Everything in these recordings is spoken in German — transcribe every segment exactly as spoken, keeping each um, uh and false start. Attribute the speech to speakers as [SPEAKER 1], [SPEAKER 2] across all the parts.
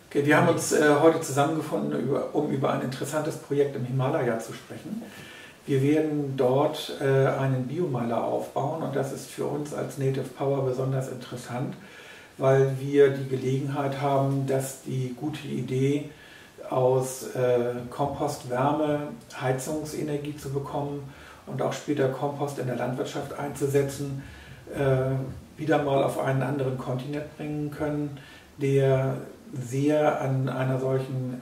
[SPEAKER 1] Okay, wir haben uns äh, heute zusammengefunden, über, um über ein interessantes Projekt im Himalaya zu sprechen. Wir werden dort äh, einen Biomeiler aufbauen und das ist für uns als Native Power besonders interessant, weil wir die Gelegenheit haben, dass die gute Idee aus äh, Kompost Wärme, Heizungsenergie zu bekommen und auch später Kompost in der Landwirtschaft einzusetzen, äh, wieder mal auf einen anderen Kontinent bringen können, der sehr an einer solchen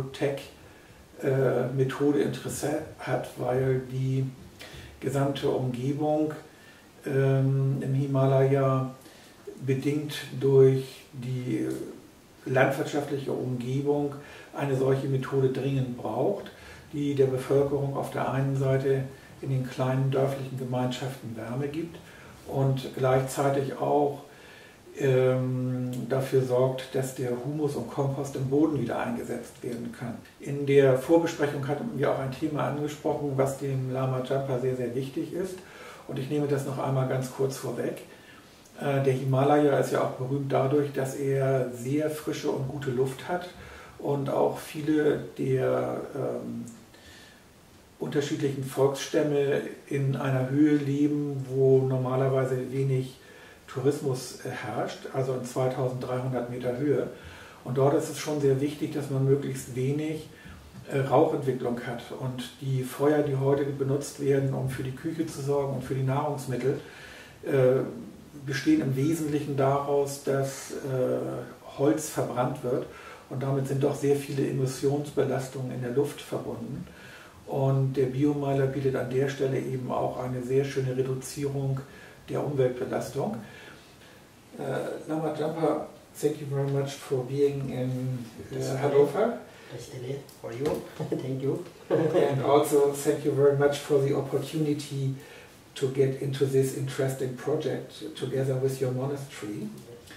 [SPEAKER 1] Low-Tech-Methode Interesse hat, weil die gesamte Umgebung ähm, im Himalaya bedingt durch die landwirtschaftliche Umgebung eine solche Methode dringend braucht, die der Bevölkerung auf der einen Seite in den kleinen dörflichen Gemeinschaften Wärme gibt und gleichzeitig auch ähm, dafür sorgt, dass der Humus und Kompost im Boden wieder eingesetzt werden kann. In der Vorbesprechung hatten wir auch ein Thema angesprochen, was dem Lama Jampa sehr, sehr wichtig ist. Und ich nehme das noch einmal ganz kurz vorweg. Äh, der Himalaya ist ja auch berühmt dadurch, dass er sehr frische und gute Luft hat und auch viele der ähm, unterschiedlichen Volksstämme in einer Höhe leben, wo normalerweise wenig Tourismus herrscht, also in zweitausenddreihundert Meter Höhe. Und dort ist es schon sehr wichtig, dass man möglichst wenig äh, Rauchentwicklung hat. Und die Feuer, die heute benutzt werden, um für die Küche zu sorgen und für die Nahrungsmittel, äh, bestehen im Wesentlichen daraus, dass äh, Holz verbrannt wird. Und damit sind doch sehr viele Emissionsbelastungen in der Luft verbunden. Und der Biomeiler bietet an der Stelle eben auch eine sehr schöne Reduzierung der Umweltbelastung. Uh, Lama Jampa, thank you very much for being in uh, Hannover.
[SPEAKER 2] For you, thank you.
[SPEAKER 1] And also thank you very much for the opportunity to get into this interesting project together with your monastery.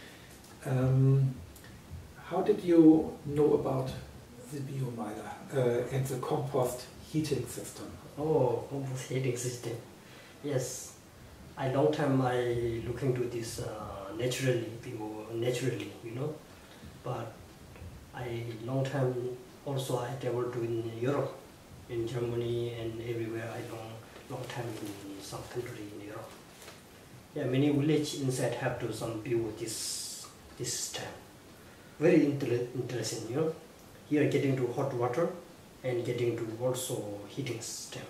[SPEAKER 1] Um, how did you know about the biomeiler uh, and the compost heating system?
[SPEAKER 2] Oh, compost heating system. Yes. I long time I look into this uh, naturally, naturally, you know, but I long time also I traveled to in Europe, in Germany and everywhere. I long long time in some country in Europe. Yeah, many village inside have to some build this this system. Very inter interesting, you know. Here getting to hot water and getting to also heating system.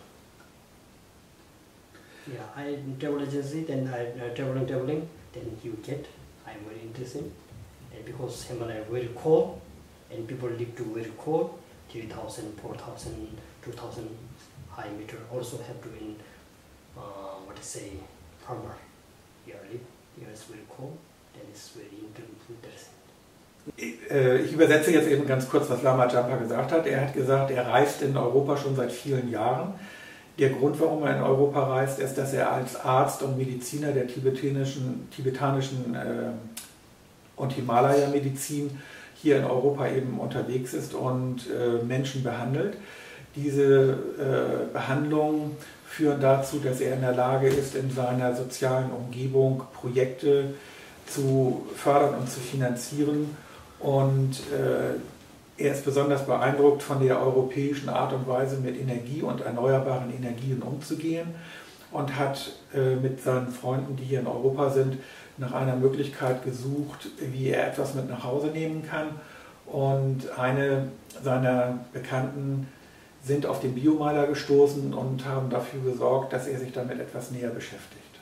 [SPEAKER 2] Yeah, I travel agency, then I uh, traveling, traveling, then you get, I'm very interested. And because Himalaya very cold, and people live to very cold, three thousand, four thousand, two thousand high meter, also have to in, uh, what I say, farmer. Here live, here is very cold, then it's very interesting.
[SPEAKER 1] Ich übersetze jetzt eben ganz kurz, was Lama Jampa gesagt hat. Er hat gesagt, er reist in Europa schon seit vielen Jahren. Der Grund, warum er in Europa reist, ist, dass er als Arzt und Mediziner der tibetanischen, tibetanischen äh, und Himalaya-Medizin hier in Europa eben unterwegs ist und äh, Menschen behandelt. Diese äh, Behandlungen führen dazu, dass er in der Lage ist, in seiner sozialen Umgebung Projekte zu fördern und zu finanzieren. Und äh, er ist besonders beeindruckt von der europäischen Art und Weise, mit Energie und erneuerbaren Energien umzugehen und hat äh, mit seinen Freunden, die hier in Europa sind, nach einer Möglichkeit gesucht, wie er etwas mit nach Hause nehmen kann. Und eine seiner Bekannten sind auf den Biomeiler gestoßen und haben dafür gesorgt, dass er sich damit etwas näher beschäftigt.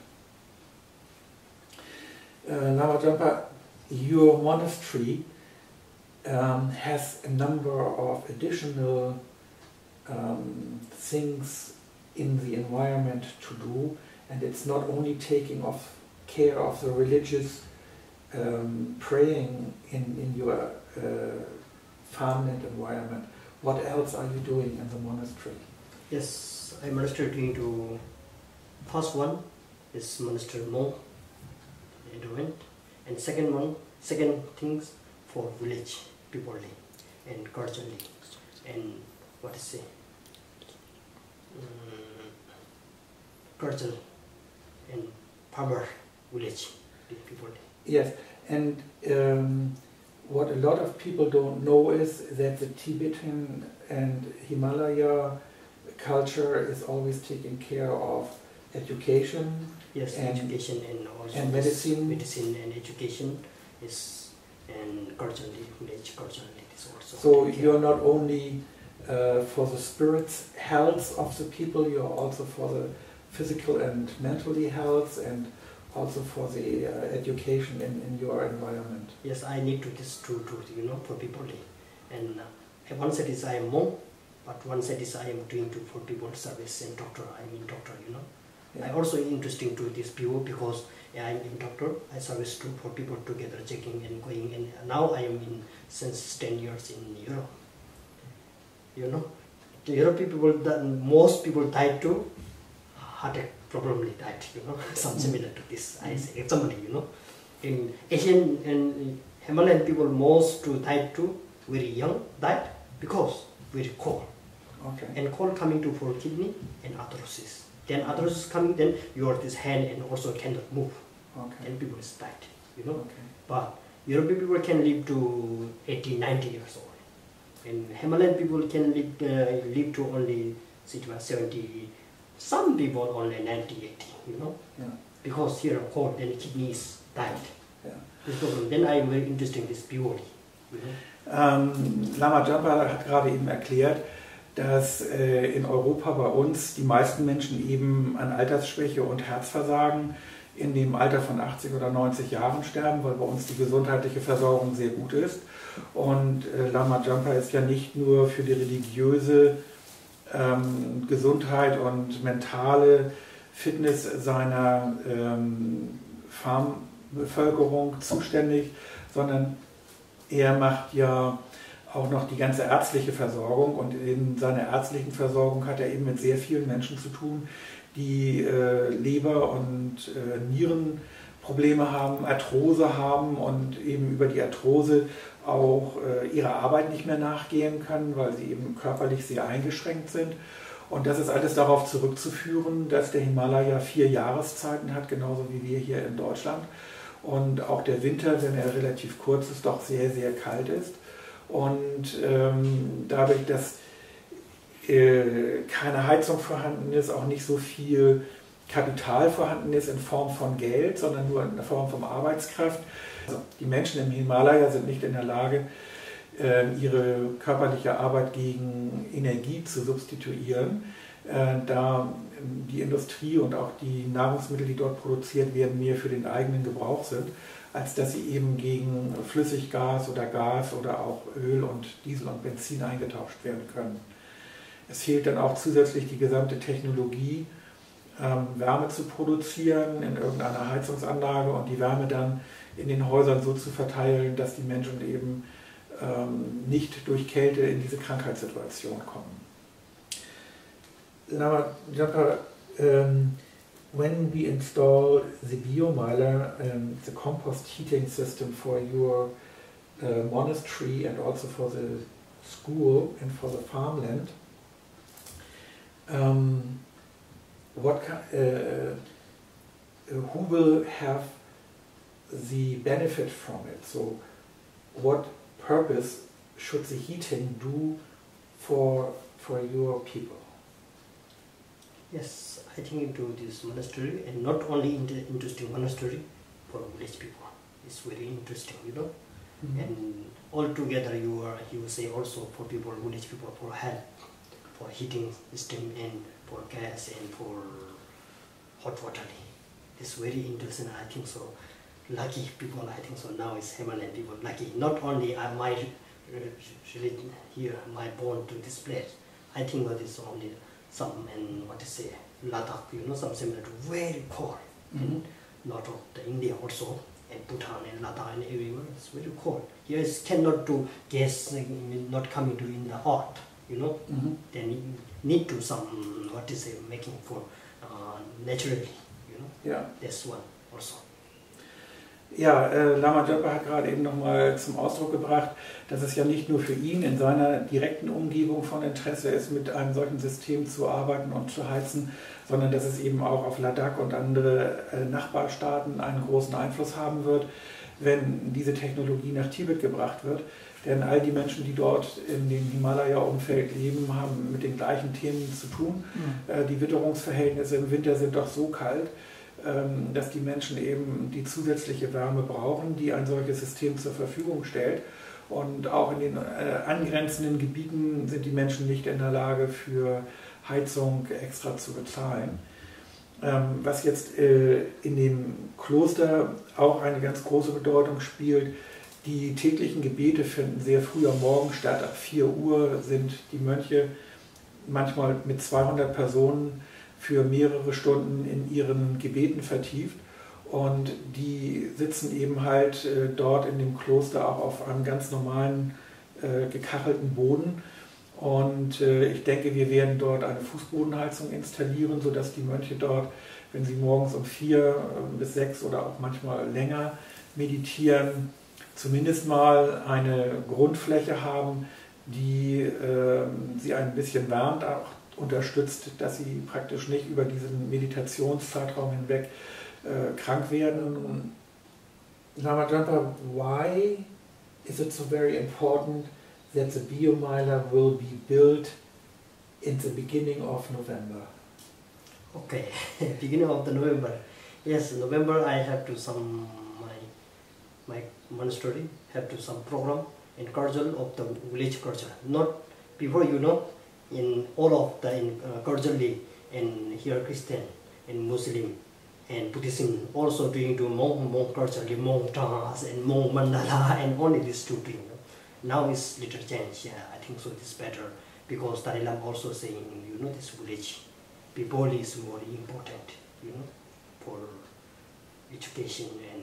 [SPEAKER 1] Uh, Lama Jampa, your monastery Um, has a number of additional um, things in the environment to do, and it's not only taking of care of the religious um, praying in, in your uh, farmland environment. What else are you doing in the monastery?
[SPEAKER 2] Yes, I'm monastery doing to first one is monastery monk doing, and second one, second things for village people and culturally and what to say um, culture and farmer village people.
[SPEAKER 1] Yes, and um, what a lot of people don't know is that the Tibetan and Himalaya culture is always taking care of education.
[SPEAKER 2] Yes,
[SPEAKER 1] and
[SPEAKER 2] education and also
[SPEAKER 1] and medicine.
[SPEAKER 2] medicine and education is and culturally, village culturally is also.
[SPEAKER 1] So you're not only uh, for the spirit's health of the people, you're also for the physical and mentally health, and also for the uh, education in, in your environment.
[SPEAKER 2] Yes, I need to this true truth, you know, for people. And uh, one side is I am monk, but one side is I am doing to for people service and doctor. I mean doctor, you know.
[SPEAKER 1] Yeah.
[SPEAKER 2] I also interesting to this people because yeah, I'm in doctor. I service to for people together checking and going. And now I am in since ten years in Europe. You know, the European people that most people died to heart attack problem died. You know, some similar to this. I say example, you know, in Asian and Himalayan people most to died to very young died because very cold.
[SPEAKER 1] Okay.
[SPEAKER 2] And cold coming to for kidney and arthrosis. Then arthrosis coming, then your this hand and also cannot move.
[SPEAKER 1] Okay.
[SPEAKER 2] And people is died, you know.
[SPEAKER 1] Okay.
[SPEAKER 2] But European people can live to eighty, ninety years old. And Himalayan people can live uh, live to only seventy. Some people only ninety, eighty, you know.
[SPEAKER 1] Yeah.
[SPEAKER 2] Because here cold, then kidneys died.
[SPEAKER 1] Yeah.
[SPEAKER 2] This problem. Then I am very interested in this purely, you know.
[SPEAKER 1] Ähm, Lama Jampa hat gerade eben erklärt, dass äh, in Europa bei uns die meisten Menschen eben an Altersschwäche und Herzversagen in dem Alter von achtzig oder neunzig Jahren sterben, weil bei uns die gesundheitliche Versorgung sehr gut ist. Und äh, Lama Jampa ist ja nicht nur für die religiöse ähm, Gesundheit und mentale Fitness seiner ähm, Farmbevölkerung zuständig, sondern er macht ja auch noch die ganze ärztliche Versorgung, und in seiner ärztlichen Versorgung hat er eben mit sehr vielen Menschen zu tun, die äh, Leber- und äh, Nierenprobleme haben, Arthrose haben und eben über die Arthrose auch äh, ihrer Arbeit nicht mehr nachgehen können, weil sie eben körperlich sehr eingeschränkt sind. Und das ist alles darauf zurückzuführen, dass der Himalaya vier Jahreszeiten hat, genauso wie wir hier in Deutschland. Und auch der Winter, wenn er relativ kurz ist, doch sehr, sehr kalt ist. Und ähm, dadurch, dass äh, keine Heizung vorhanden ist, auch nicht so viel Kapital vorhanden ist in Form von Geld, sondern nur in Form von Arbeitskraft. Also die Menschen im Himalaya sind nicht in der Lage, äh, ihre körperliche Arbeit gegen Energie zu substituieren, äh, da die Industrie und auch die Nahrungsmittel, die dort produziert werden, mehr für den eigenen Gebrauch sind, als dass sie eben gegen Flüssiggas oder Gas oder auch Öl und Diesel und Benzin eingetauscht werden können. Es fehlt dann auch zusätzlich die gesamte Technologie, ähm, Wärme zu produzieren in irgendeiner Heizungsanlage und die Wärme dann in den Häusern so zu verteilen, dass die Menschen eben ähm, nicht durch Kälte in diese Krankheitssituation kommen. Lama Jampa, um, when we install the biomiler and the compost heating system for your uh, monastery and also for the school and for the farmland, um, what uh, who will have the benefit from it? So, what purpose should the heating do for for your people?
[SPEAKER 2] Yes, I think into this monastery, and not only in the interesting monastery for village people. It's very interesting, you know. Mm-hmm. And altogether, you are you say also for people, village people, for help, for heating system and for gas and for hot water. It's very interesting. I think so. Lucky people, I think so. Now it's Himalayan people lucky. Not only I my really here my born to this place. I think that is only some and what to say Ladakh, you know, some similar to very cold. Mm-hmm. And lot of the India also and Bhutan and Ladakh and everywhere. It's very cold. Here it cannot do gas not coming to in the hot, you know. Mm-hmm. Then you need to some what to say making for uh, naturally, you know.
[SPEAKER 1] Yeah.
[SPEAKER 2] That's one also.
[SPEAKER 1] Ja, äh, Lama Jampa hat gerade eben nochmal zum Ausdruck gebracht, dass es ja nicht nur für ihn in seiner direkten Umgebung von Interesse ist, mit einem solchen System zu arbeiten und zu heizen, sondern dass es eben auch auf Ladakh und andere äh, Nachbarstaaten einen großen Einfluss haben wird. wenn diese Technologie nach Tibet gebracht wird. Denn all die Menschen, die dort in dem Himalaya-Umfeld leben, haben mit den gleichen Themen zu tun. Mhm. Die Witterungsverhältnisse im Winter sind doch so kalt, dass die Menschen eben die zusätzliche Wärme brauchen, die ein solches System zur Verfügung stellt. Und auch in den angrenzenden Gebieten sind die Menschen nicht in der Lage, für Heizung extra zu bezahlen. Was jetzt in dem Kloster auch eine ganz große Bedeutung spielt: die täglichen Gebete finden sehr früh am Morgen statt. Ab vier Uhr sind die Mönche manchmal mit zweihundert Personen für mehrere Stunden in ihren Gebeten vertieft. Und die sitzen eben halt äh, dort in dem Kloster auch auf einem ganz normalen äh, gekachelten Boden. Und äh, ich denke, wir werden dort eine Fußbodenheizung installieren, sodass die Mönche dort, wenn sie morgens um vier äh, bis sechs oder auch manchmal länger meditieren, zumindest mal eine Grundfläche haben, die äh, sie ein bisschen wärmt, auch unterstützt, dass sie praktisch nicht über diesen Meditationszeitraum hinweg äh, krank werden.
[SPEAKER 3] Lama Jampa, why is it so very important that the Biomila will be built in the beginning of November?
[SPEAKER 2] Okay, beginning of the November. Yes, November I have to some my my monastery have to some program in Karjal of the village culture. Not before, you know, in all of the in uh, Karjali and here Christian and Muslim and Buddhism also doing to monk monk culture, monk dance and monk mandala and only these two things. Now it's little change. Yeah, I think so. It's better because Dalai Lama also saying, you know, this village people is more important, you know, for education and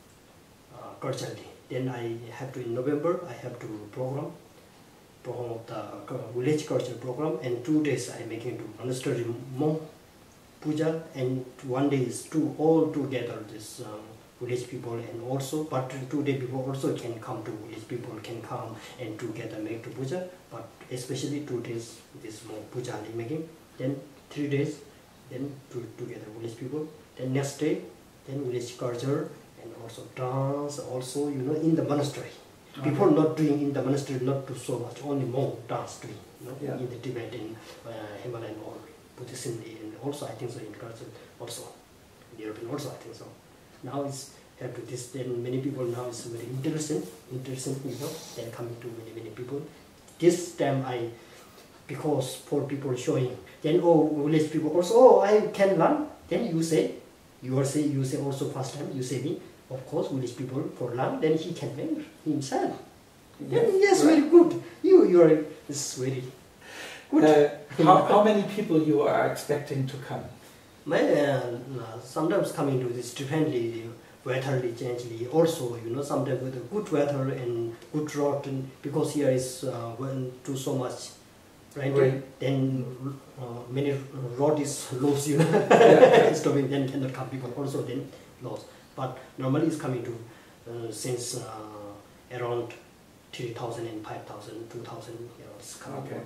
[SPEAKER 2] uh, culturally. Then I have to in November I have to program program of the village culture program, and two days I making to monastery monk puja, and one day is two all together this um, village people, and also but two day people also can come to village people can come and together make to puja, but especially two days this monk puja I making, then three days then to, together village people, then next day then village culture and also dance also, you know, in the monastery. Okay. People not doing in the monastery, not do so much, only monk dance doing, you know, yeah. In the Tibet, in uh, Himalayan or Buddhism, and also I think so in culture also, in European also I think so. Now it's have to this, then many people now is very interesting, interesting, you know, then coming to many, many people. This time I, because for people showing, then oh, village people also, oh, I can learn, then you say, you are say, you say also first time, you say me, of course, village people for learn, then he can learn himself.
[SPEAKER 1] Yes,
[SPEAKER 2] then, yes,
[SPEAKER 1] right.
[SPEAKER 2] Very good. You, you are, it's very good.
[SPEAKER 1] Uh, how, how many people you are expecting to come?
[SPEAKER 2] My, uh, sometimes coming to this differently, weatherly, changely, also, you know, sometimes with a good weather and good road, and because here is uh, when too so much rain, right. Then uh, many road is lost, you know, yeah. Stopping, then cannot come people also then lost. But normally it's coming to uh, since uh, around three thousand and five thousand, two thousand, you know, it's coming
[SPEAKER 1] okay.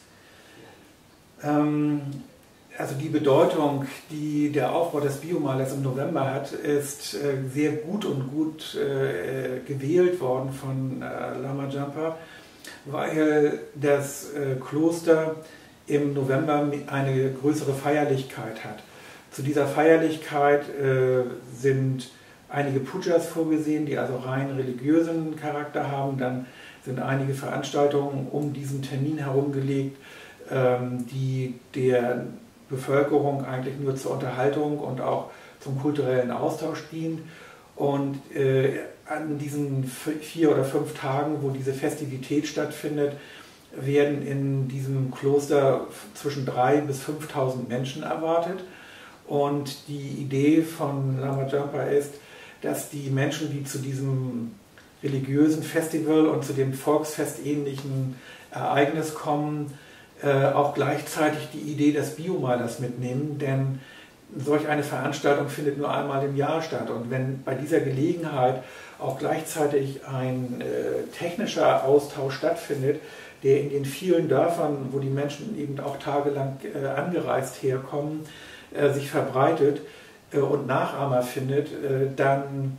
[SPEAKER 2] Yeah.
[SPEAKER 1] Um, Also die Bedeutung, die der Aufbau des Biomalers im November hat, ist äh, sehr gut und gut äh, gewählt worden von äh, Lama Jampa, weil das äh, Kloster im November eine größere Feierlichkeit hat. Zu dieser Feierlichkeit äh, sind einige Pujas vorgesehen, die also rein religiösen Charakter haben. Dann sind einige Veranstaltungen um diesen Termin herumgelegt, ähm, die der Bevölkerung eigentlich nur zur Unterhaltung und auch zum kulturellen Austausch dient. Und äh, an diesen vier oder fünf Tagen, wo diese Festivität stattfindet, werden in diesem Kloster zwischen dreitausend bis fünftausend Menschen erwartet. Und die Idee von Lama Jampa ist, dass die Menschen, die zu diesem religiösen Festival und zu dem volksfestähnlichen Ereignis kommen, Äh, auch gleichzeitig die Idee des Biomalers mitnehmen, denn solch eine Veranstaltung findet nur einmal im Jahr statt. Und wenn bei dieser Gelegenheit auch gleichzeitig ein äh, technischer Austausch stattfindet, der in den vielen Dörfern, wo die Menschen eben auch tagelang äh, angereist herkommen, äh, sich verbreitet äh, und Nachahmer findet, äh, dann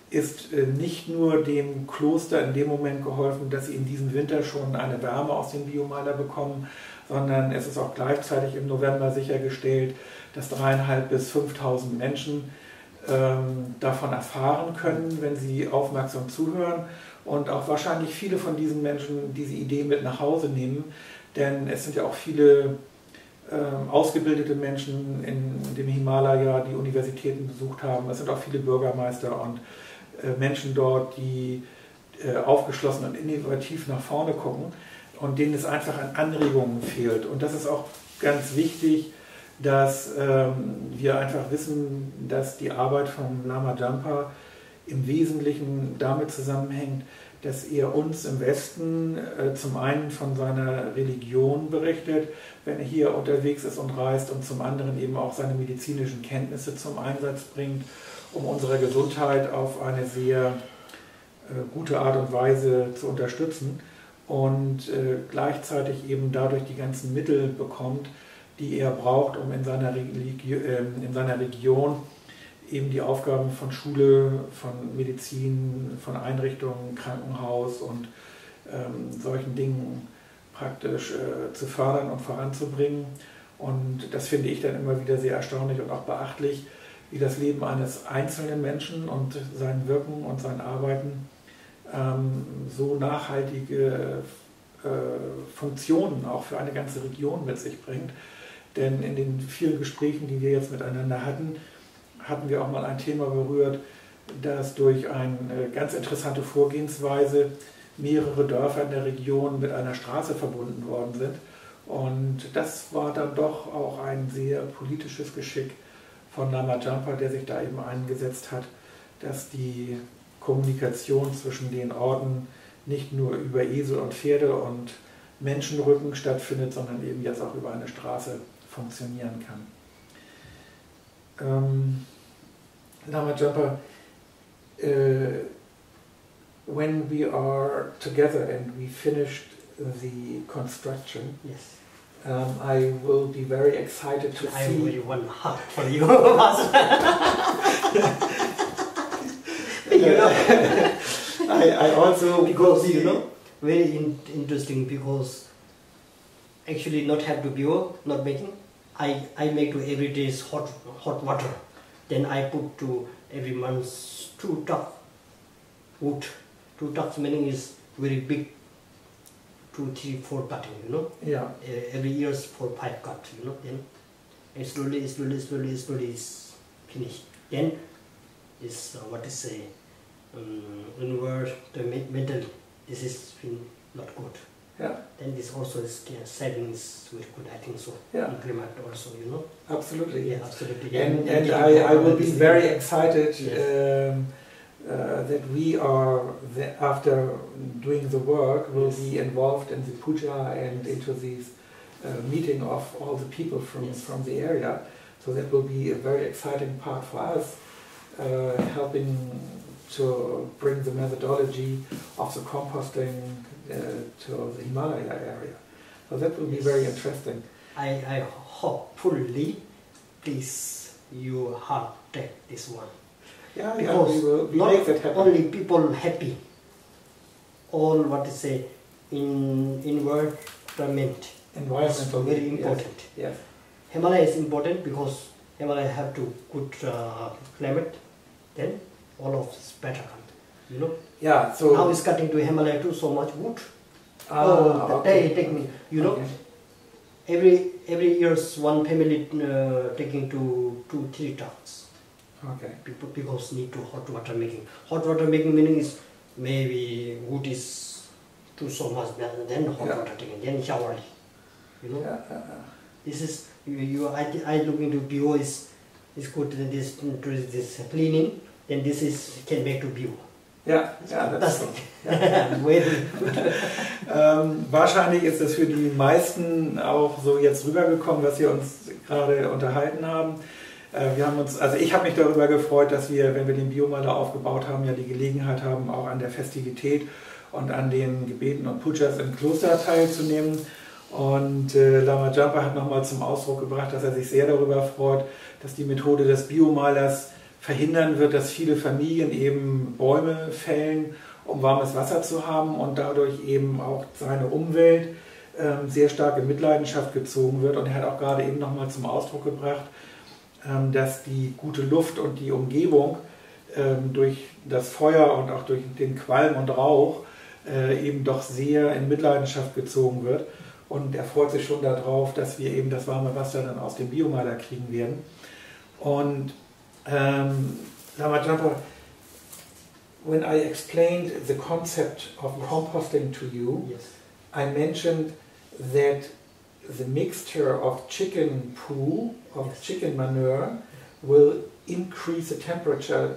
[SPEAKER 1] ist äh, nicht nur dem Kloster in dem Moment geholfen, dass sie in diesem Winter schon eine Wärme aus dem Biomaler bekommen, sondern es ist auch gleichzeitig im November sichergestellt, dass dreieinhalb bis fünftausend Menschen ähm, davon erfahren können, wenn sie aufmerksam zuhören und auch wahrscheinlich viele von diesen Menschen diese Idee mit nach Hause nehmen, denn es sind ja auch viele ähm, ausgebildete Menschen in dem Himalaya, die Universitäten besucht haben. Es sind auch viele Bürgermeister und äh, Menschen dort, die äh, aufgeschlossen und innovativ nach vorne gucken und denen es einfach an Anregungen fehlt. Und das ist auch ganz wichtig, dass ähm, wir einfach wissen, dass die Arbeit von Lama Jampa im Wesentlichen damit zusammenhängt, dass er uns im Westen äh, zum einen von seiner Religion berichtet, wenn er hier unterwegs ist und reist, und zum anderen eben auch seine medizinischen Kenntnisse zum Einsatz bringt, um unsere Gesundheit auf eine sehr äh, gute Art und Weise zu unterstützen und äh, gleichzeitig eben dadurch die ganzen Mittel bekommt, die er braucht, um in seiner, Religi äh, in seiner Region eben die Aufgaben von Schule, von Medizin, von Einrichtungen, Krankenhaus und ähm, solchen Dingen praktisch äh, zu fördern und voranzubringen. Und das finde ich dann immer wieder sehr erstaunlich und auch beachtlich, wie das Leben eines einzelnen Menschen und sein Wirken und sein Arbeiten ähm, so nachhaltige äh, Funktionen auch für eine ganze Region mit sich bringt. Denn in den vielen Gesprächen, die wir jetzt miteinander hatten, hatten wir auch mal ein Thema berührt, dass durch eine ganz interessante Vorgehensweise mehrere Dörfer in der Region mit einer Straße verbunden worden sind. Und das war dann doch auch ein sehr politisches Geschick von Lama Jampa, der sich da eben eingesetzt hat, dass die Kommunikation zwischen den Orten nicht nur über Esel und Pferde und Menschenrücken stattfindet, sondern eben jetzt auch über eine Straße funktionieren kann. Um, Lama Jampa, uh, when we are together and we finished the construction,
[SPEAKER 2] Yes.
[SPEAKER 1] um, I will be very excited to
[SPEAKER 2] I
[SPEAKER 1] see.
[SPEAKER 2] really want heart for you, you know,
[SPEAKER 1] I, I also
[SPEAKER 2] because you know, very in interesting, because actually not have to bio, not making. I, I make to every day's hot hot water. Then I put to every month two tub wood. Two tubs meaning is very big. Two, three, four cutting, you know.
[SPEAKER 1] Yeah.
[SPEAKER 2] Uh, every year's four, five cut, you know. Then and slowly, slowly, slowly, slowly is finished. Then is uh, what is say um, inward the mentally. This is been not good.
[SPEAKER 1] Yeah.
[SPEAKER 2] Then this also is yeah, saving is very good, I think so.
[SPEAKER 1] Yeah.
[SPEAKER 2] Implement also, you know.
[SPEAKER 1] Absolutely.
[SPEAKER 2] Yeah, absolutely.
[SPEAKER 1] And,
[SPEAKER 2] Yeah,
[SPEAKER 1] and
[SPEAKER 2] yeah,
[SPEAKER 1] I, I will be
[SPEAKER 2] this-
[SPEAKER 1] very excited
[SPEAKER 2] Yes.
[SPEAKER 1] um, uh, that we are, the, after doing the work, will
[SPEAKER 2] Yes.
[SPEAKER 1] be involved in the puja and into this uh, meeting of all the people from,
[SPEAKER 2] Yes.
[SPEAKER 1] from the area. So that will be a very exciting part for us, uh, helping to bring the methodology of the composting uh, to the Himalaya area. So that will be
[SPEAKER 2] Yes.
[SPEAKER 1] very interesting.
[SPEAKER 2] I, I hopefully please you have take this one.
[SPEAKER 1] Yeah, yeah,
[SPEAKER 2] Because
[SPEAKER 1] we will we
[SPEAKER 2] not
[SPEAKER 1] make that happen.
[SPEAKER 2] only people happy, all what to say in environment
[SPEAKER 1] Environmental,
[SPEAKER 2] is very
[SPEAKER 1] yes,
[SPEAKER 2] important.
[SPEAKER 1] Yes.
[SPEAKER 2] Himalaya is important because Himalaya have to good uh, climate, then all of this better come. You know.
[SPEAKER 1] Yeah. So
[SPEAKER 2] Now it's cutting to Himalaya too so much wood.
[SPEAKER 1] ah,
[SPEAKER 2] oh, the
[SPEAKER 1] okay.
[SPEAKER 2] day take me. You know.
[SPEAKER 1] Okay.
[SPEAKER 2] Every every year's one family uh, taking to two three tons.
[SPEAKER 1] Okay.
[SPEAKER 2] People because need to hot water making. Hot water making meaning is maybe wood is too so much then hot
[SPEAKER 1] Yeah.
[SPEAKER 2] water taking then shower. You know.
[SPEAKER 1] Yeah, yeah, yeah.
[SPEAKER 2] This is you, you I, I look into bio is is good to this to this cleaning. Then this is can make to bio.
[SPEAKER 1] Ja, ja, das ist so.
[SPEAKER 2] Fantastic. Very good.
[SPEAKER 1] Ähm, wahrscheinlich ist es für die meisten auch so jetzt rübergekommen, was wir uns gerade unterhalten haben. Äh, wir haben uns, also ich habe mich darüber gefreut, dass wir, wenn wir den Biomaler aufgebaut haben, ja die Gelegenheit haben, auch an der Festivität und an den Gebeten und Pujas im Kloster teilzunehmen. Und äh, Lama Jampa hat nochmal zum Ausdruck gebracht, dass er sich sehr darüber freut, dass die Methode des Biomalers verhindern wird, dass viele Familien eben Bäume fällen, um warmes Wasser zu haben und dadurch eben auch seine Umwelt ähm, sehr stark in Mitleidenschaft gezogen wird. Und er hat auch gerade eben nochmal zum Ausdruck gebracht, ähm, dass die gute Luft und die Umgebung ähm, durch das Feuer und auch durch den Qualm und Rauch äh, eben doch sehr in Mitleidenschaft gezogen wird. Und er freut sich schon darauf, dass wir eben das warme Wasser dann aus dem Biomaler kriegen werden. Und ähm, Lama Jampa, when I explained the concept of composting to you,
[SPEAKER 2] Yes.
[SPEAKER 1] I mentioned that the mixture of chicken poo, of
[SPEAKER 2] Yes.
[SPEAKER 1] chicken manure, will increase the temperature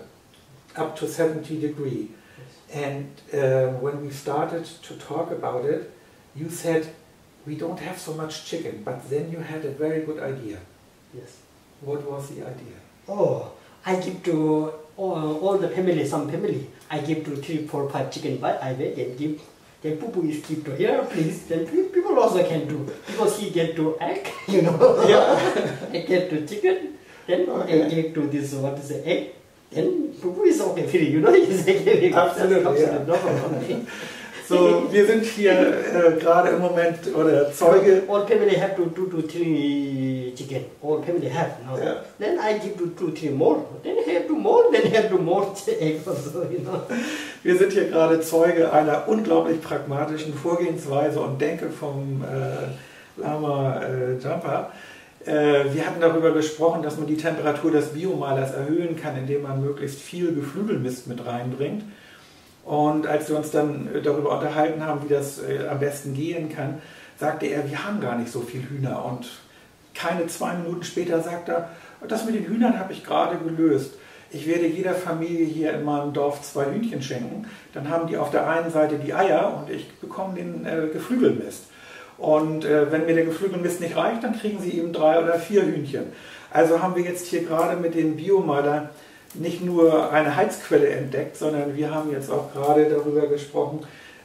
[SPEAKER 1] up to seventy degrees.
[SPEAKER 2] Yes.
[SPEAKER 1] And uh, when we started to talk about it, you said, we don't have so much chicken, but then you had a very good idea.
[SPEAKER 2] Yes.
[SPEAKER 1] What was the idea?
[SPEAKER 2] Oh, I give to all, all the family, some family, I give to three, four, five chicken, but I wait and give, then poo poo is give to here, please, then people also can do, because he get to egg, you know,
[SPEAKER 1] Yeah.
[SPEAKER 2] I get to chicken, then
[SPEAKER 1] Okay.
[SPEAKER 2] I get to this, what is the egg, then poo poo is okay, free, you know, he's okay.
[SPEAKER 1] Absolutely, yeah.
[SPEAKER 2] No problem.
[SPEAKER 1] So, wir sind hier äh, gerade im Moment, oder Zeuge.
[SPEAKER 2] All family have to two to three chicken. All family have. No?
[SPEAKER 1] Yeah.
[SPEAKER 2] Then I give to two, three more. Then have to more. Then have to more egg also, you know.
[SPEAKER 1] Wir sind hier gerade Zeuge einer unglaublich pragmatischen Vorgehensweise und Denke vom äh, Lama äh, Jampa. Äh, wir hatten darüber gesprochen, dass man die Temperatur des Biomalers erhöhen kann, indem man möglichst viel Geflügelmist mit reinbringt. Und als wir uns dann darüber unterhalten haben, wie das äh, am besten gehen kann, sagte er, wir haben gar nicht so viel Hühner. Und keine zwei Minuten später sagt er, das mit den Hühnern habe ich gerade gelöst. Ich werde jeder Familie hier in meinem Dorf zwei Hühnchen schenken. Dann haben die auf der einen Seite die Eier und ich bekomme den äh, Geflügelmist. Und äh, wenn mir der Geflügelmist nicht reicht, dann kriegen sie eben drei oder vier Hühnchen. Also haben wir jetzt hier gerade mit den Biomalern nicht nur eine Heizquelle entdeckt, sondern wir haben jetzt auch gerade darüber gesprochen,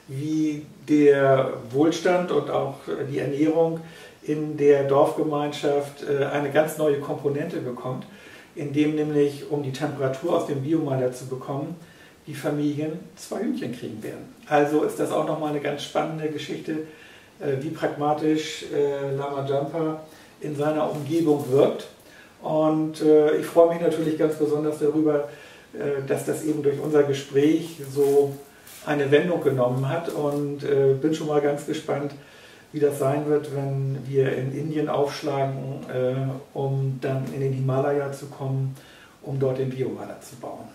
[SPEAKER 1] wie der Wohlstand und auch die Ernährung in der Dorfgemeinschaft eine ganz neue Komponente bekommt, indem nämlich, um die Temperatur aus dem Biomaler zu bekommen, die Familien zwei Hühnchen kriegen werden. Also ist das auch nochmal eine ganz spannende Geschichte, wie pragmatisch Lama Jampa in seiner Umgebung wirkt. Und äh, ich freue mich natürlich ganz besonders darüber, äh, dass das eben durch unser Gespräch so eine Wendung genommen hat und äh, bin schon mal ganz gespannt, wie das sein wird, wenn wir in Indien aufschlagen, äh, um dann in den Himalaya zu kommen, um dort den Biomaler zu bauen.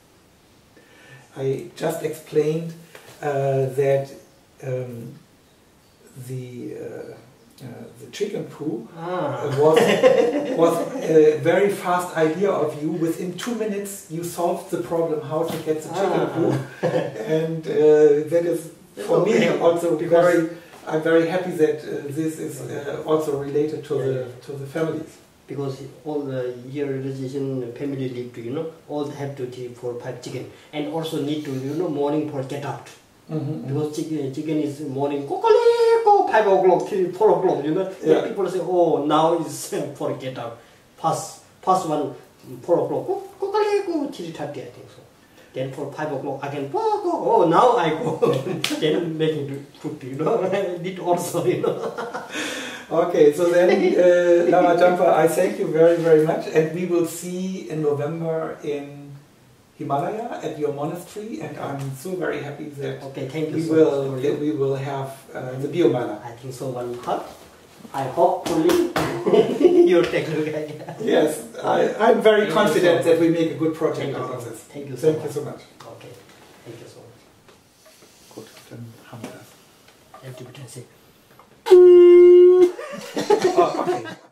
[SPEAKER 1] I just explained uh, that um, the uh, Uh, the chicken poo
[SPEAKER 2] Ah.
[SPEAKER 1] uh, was, was a very fast idea of you. Within two minutes you solved the problem how to get the chicken
[SPEAKER 2] Ah.
[SPEAKER 1] poo, and uh, that is for me
[SPEAKER 2] Okay.
[SPEAKER 1] also
[SPEAKER 2] Because-
[SPEAKER 1] very. I'm very happy that uh, this is uh, also related to
[SPEAKER 2] Yeah,
[SPEAKER 1] the
[SPEAKER 2] yeah.
[SPEAKER 1] to the families.
[SPEAKER 2] Because all the year realization family live to, you know, all have to three, four, five chicken. And also need to, you know, morning for get out.
[SPEAKER 1] Mm-hmm.
[SPEAKER 2] Because chicken, chicken is morning, go five o'clock, three, four o'clock, you know.
[SPEAKER 1] Yeah.
[SPEAKER 2] Then people say, oh, now is for get out. Past, past one, four o'clock, go three thirty, I think so. Then for five o'clock again, go, go, oh, now I go. Then making food, you know, need also, you know.
[SPEAKER 1] Okay, so then uh, Lama Jampa, I thank you very very much, and we will see in November in Himalaya at your monastery, and I'm so very happy that
[SPEAKER 2] Okay, thank you
[SPEAKER 1] we
[SPEAKER 2] so
[SPEAKER 1] will
[SPEAKER 2] much.
[SPEAKER 1] that we will have uh, the Biomala.
[SPEAKER 2] I think so one hut. I hopefully you take a look at it.
[SPEAKER 1] Yes, I, I'm very
[SPEAKER 2] Thank you
[SPEAKER 1] confident
[SPEAKER 2] so
[SPEAKER 1] that we make a good project
[SPEAKER 2] Thank you
[SPEAKER 1] out
[SPEAKER 2] so
[SPEAKER 1] of
[SPEAKER 2] much.
[SPEAKER 1] this.
[SPEAKER 2] Thank you so
[SPEAKER 1] Thank
[SPEAKER 2] much.
[SPEAKER 1] you so much.
[SPEAKER 2] Okay, thank you so much.
[SPEAKER 1] Gut, dann haben wir das.
[SPEAKER 2] Have to be ten seconds.
[SPEAKER 1] Oh, okay.